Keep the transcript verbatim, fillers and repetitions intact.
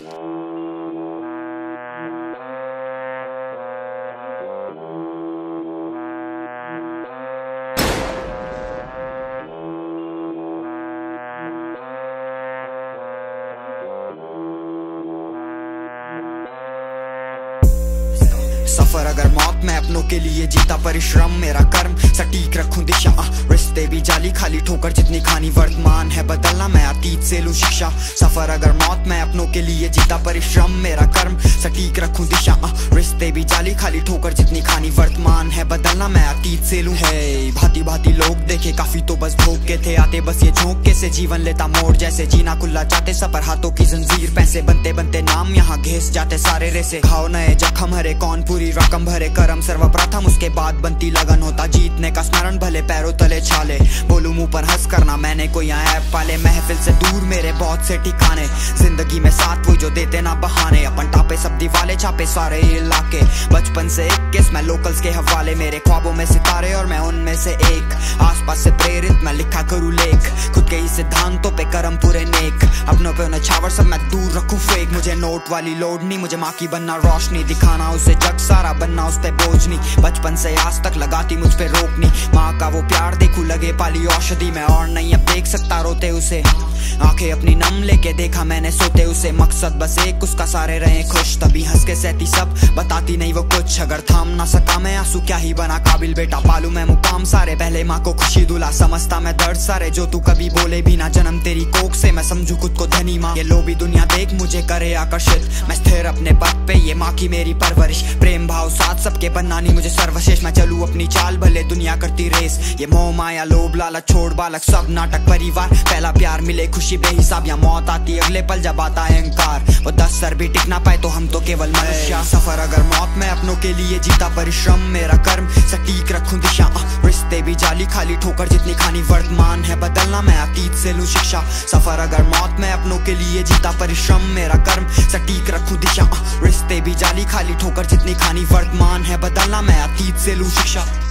सफर अगर मौत मैं अपनों के लिए जीता परिश्रम मेरा कर्म सटीक रखूं दिशा। रिश्ते भी जाली खाली ठोकर जितनी खानी वर्तमान है बदलना मैं अतीत से लूं शिक्षा। सफर अगर मौत मैं अपनों के लिए जीता परिश्रम मेरा कर्म सटीक रखूं दिशा। रिश्ते भी जाली खाली ठोकर जितनी खानी वर्तमान है बदलना मैं अतीत से लूं। है भांति भांति लोग देखे काफी तो बस भोग के थे आते बस ये झोंके से जीवन लेता मोड़ जैसे जीना खुला चाहते सफर हाथों की जंजीर पैसे बनते बनते नाम यहाँ घिस जाते सारे रेसे खाओ नए जख्म हरे कौन पूरी रकम भरे करम सर्वप्रथम उसके बाद बनती लगन होता जीतने का स्मरण भले पैरों तले छाले बोलूं मुंह पर हंस करना मैंने कोई ऐप पाले महफिल से दूर मेरे बहुत से ठिकाने जिंदगी में साथ वो जो देते ना बहाने अपन टापे सब दीवाले छापे सारे इलाके बचपन से इक्कीस मैं लोकल्स के हवाले मेरे ख्वाबों में सितारे और मैं उनमें से एक आसपास से प्रेरित मैं लिखा करूँ लेख खुद के ही सिद्धांतों पे करम पूरे नेक अपनों पे उन्हें छावर सब मैं दूर रखूं फेक मुझे नोट वाली लोड नहीं मुझे माँ की बनना रोशनी दिखाना उसे जग सारा बनना उस पे बोझ नहीं बचपन से आज तक लगाती मुझ पे रोकनी माँ का वो प्यार देखूं लगे पाली औषधि मैं और नहीं अब देख सकता रोते उसे आंखें अपनी नम लेके देखा मैंने सोते उसे मकसद बस एक उसका सारे रहे खुश तभी हंस के सहती सब बताती नहीं वो कुछ अगर थाम ना सका मैं आंसू क्या ही बना काबिल बेटा पालू मैं मुकाम सारे पहले माँ को खुशी दुला समझता मैं दर्द सारे जो तू कभी बोले भी ना जन्म तेरी कोख से मैं समझू खुद को धनी माँ ये लोभी दुनिया देख मुझे करे आकर्षित मैं स्थिर अपने पद पे ये माँ की मेरी परवरिश प्रेम भाव साथ सबके बनना नहीं मुझे सर्वश्रेष्ठ मैं चलूं अपनी चाल भले दुनिया करती रेस ये मोह माया लोभ लालच छोड़ बालक सब नाटक परिवार पहला प्यार मिले खुशी बेहिसाब या मौत आती अगले पल जब आता अहंकार वो दस सर भी टिक ना पाए तो हम तो केवल मनुष्य सफर अगर मौत मैं अपनों के लिए जीता परिश्रम मेरा कर्म सटीक रखूं दिशा रिश्ते भी जाली खाली ठोकर जितनी खानी वर्तमान है बदलना मैं अतीत से लूं शिक्षा सफर अगर मौत मैं अपनों के लिए जीता परिश्रम मेरा कर्म सटीक रखूं दिशा रिश्ते भी जाली खाली ठोकर जितनी खानी वर्तमान है बदलना मैं अतीत से लूं शिक्षा।